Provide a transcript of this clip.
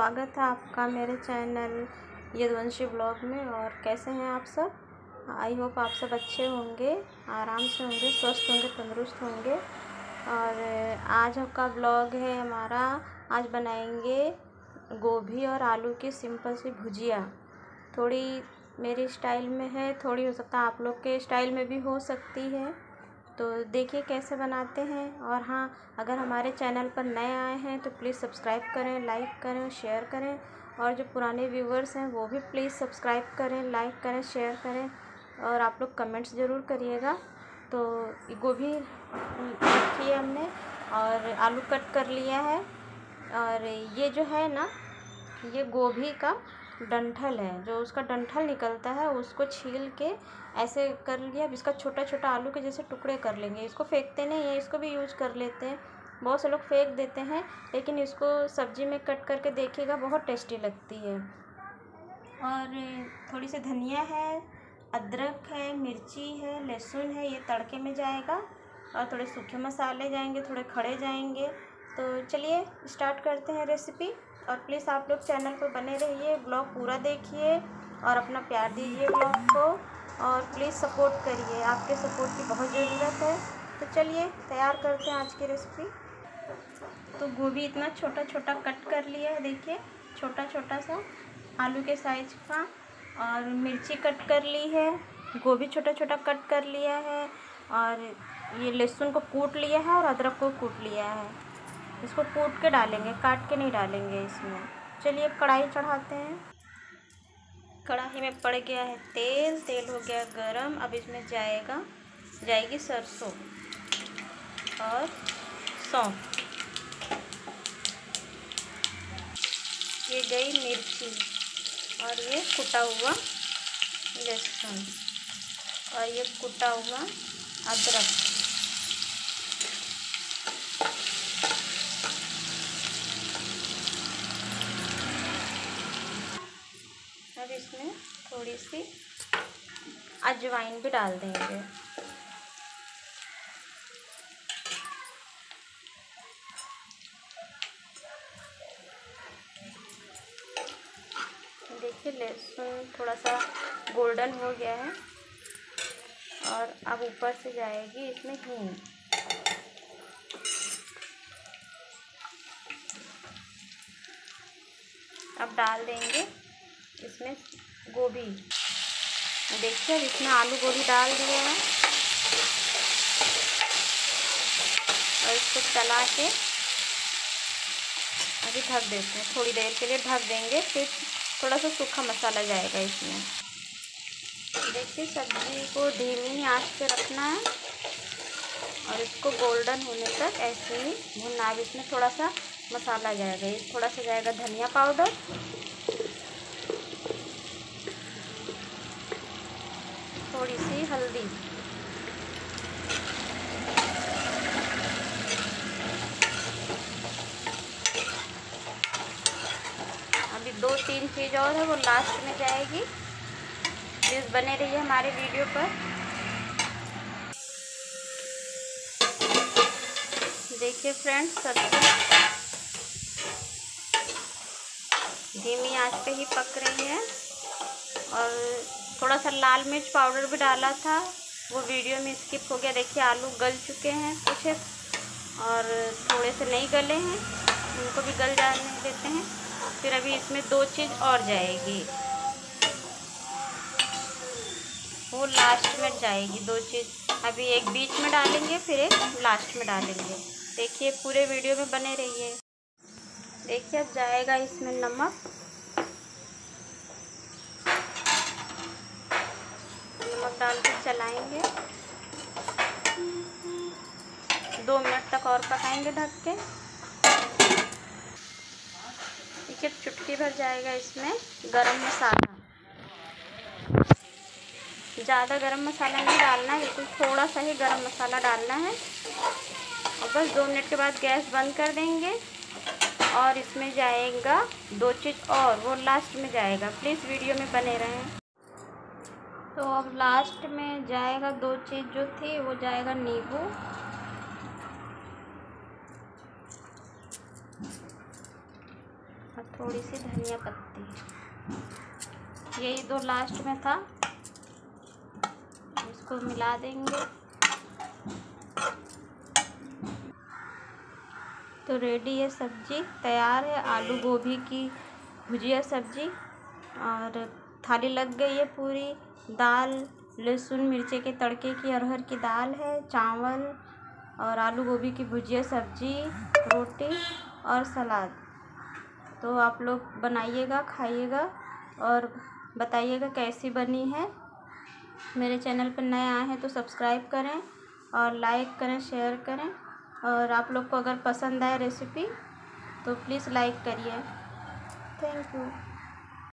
स्वागत है आपका मेरे चैनल यदुवंशी ब्लॉग में। और कैसे हैं आप सब? आई होप आप सब अच्छे होंगे, आराम से होंगे, स्वस्थ होंगे, तंदुरुस्त होंगे। और आज का ब्लॉग है हमारा, आज बनाएंगे गोभी और आलू की सिंपल सी भुजिया। थोड़ी मेरी स्टाइल में है, थोड़ी हो सकता है आप लोग के स्टाइल में भी हो सकती है, तो देखिए कैसे बनाते हैं। और हाँ, अगर हमारे चैनल पर नए आए हैं तो प्लीज़ सब्सक्राइब करें, लाइक करें, शेयर करें। और जो पुराने व्यूवर्स हैं वो भी प्लीज़ सब्सक्राइब करें, लाइक करें, शेयर करें। और आप लोग कमेंट्स ज़रूर करिएगा। तो गोभी रखी है हमने और आलू कट कर लिया है। और ये जो है ना, ये गोभी का डंठल है, जो उसका डंठल निकलता है उसको छील के ऐसे कर लिया। अब इसका छोटा छोटा आलू के जैसे टुकड़े कर लेंगे। इसको फेंकते नहीं है, इसको भी यूज कर लेते हैं। बहुत से लोग फेंक देते हैं, लेकिन इसको सब्जी में कट करके देखिएगा, बहुत टेस्टी लगती है। और थोड़ी सी धनिया है, अदरक है, मिर्ची है, लहसुन है, ये तड़के में जाएगा। और थोड़े सूखे मसाले जाएंगे, थोड़े खड़े जाएंगे। तो चलिए स्टार्ट करते हैं रेसिपी। और प्लीज़ आप लोग चैनल पर बने रहिए, ब्लॉग पूरा देखिए और अपना प्यार दीजिए ब्लॉग को। और प्लीज़ सपोर्ट करिए, आपके सपोर्ट की बहुत ज़रूरत है। तो चलिए तैयार करते हैं आज की रेसिपी। तो गोभी इतना छोटा छोटा कट कर लिया है, देखिए छोटा छोटा सा आलू के साइज का। और मिर्ची कट कर ली है, गोभी छोटा छोटा कट कर लिया है। और ये लहसुन को कूट लिया है और अदरक को कूट लिया है। इसको कूट के डालेंगे, काट के नहीं डालेंगे इसमें। चलिए अब कढ़ाई चढ़ाते हैं। कढ़ाई में पड़ गया है तेल, तेल हो गया गरम। अब इसमें जाएगी सरसों और सौंफ। ये गई मिर्ची और ये कुटा हुआ लहसुन और ये कुटा हुआ अदरक। अब इसमें थोड़ी सी अजवाइन भी डाल देंगे। देखिए लहसुन थोड़ा सा गोल्डन हो गया है। और अब ऊपर से जाएगी इसमें हींग। अब डाल देंगे इसमें गोभी। देखिए अब इसमें आलू गोभी डाल दिया है और इसको चला के अभी ढक देते हैं। थोड़ी देर के लिए ढक देंगे, फिर थोड़ा सा सूखा मसाला जाएगा इसमें। देखिए सब्जी को धीमी आंच पे रखना है और इसको गोल्डन होने तक ऐसे ही भुनना। अब इसमें थोड़ा सा मसाला जाएगा, थोड़ा सा जाएगा धनिया पाउडर, थोड़ी सी हल्दी, अभी 2-3 चीज़ और है, वो लास्ट में जाएगी। प्लीज़ बने रहिए हमारे वीडियो पर। देखिए फ्रेंड्स, सब्जी धीमी आंच पे ही पक रही है। और थोड़ा सा लाल मिर्च पाउडर भी डाला था, वो वीडियो में स्किप हो गया। देखिए आलू गल चुके हैं कुछ और थोड़े से नहीं गले हैं, उनको भी गल जाने देते हैं। फिर अभी इसमें 2 चीज़ और जाएगी, वो लास्ट में जाएगी। 2 चीज़ अभी एक बीच में डालेंगे, फिर एक लास्ट में डालेंगे। देखिए पूरे वीडियो में बने रहिए। देखिए अब जाएगा इसमें नमक। नमक डाल के चलाएंगे, 2 मिनट तक और पकाएंगे ढक के। देखिए चुटकी भर जाएगा इसमें गरम मसाला। ज़्यादा गरम मसाला नहीं डालना है, बिल्कुल थोड़ा सा ही गरम मसाला डालना है। और बस 2 मिनट के बाद गैस बंद कर देंगे। और इसमें जाएगा 2 चीज़ और, वो लास्ट में जाएगा। प्लीज़ वीडियो में बने रहें। तो अब लास्ट में जाएगा 2 चीज़ जो थी, वो जाएगा नींबू और थोड़ी सी धनिया पत्ती, यही दो लास्ट में था। इसको मिला देंगे। तो रेडी है, सब्जी तैयार है, आलू गोभी की भुजिया सब्जी। और थाली लग गई है पूरी। दाल, लहसुन मिर्चे के तड़के की अरहर की दाल है, चावल और आलू गोभी की भुजिया सब्जी, रोटी और सलाद। तो आप लोग बनाइएगा, खाइएगा और बताइएगा कैसी बनी है। मेरे चैनल पर नए आए हैं तो सब्सक्राइब करें और लाइक करें, शेयर करें। और आप लोग को अगर पसंद आए रेसिपी तो प्लीज़ लाइक करिए। Thank you.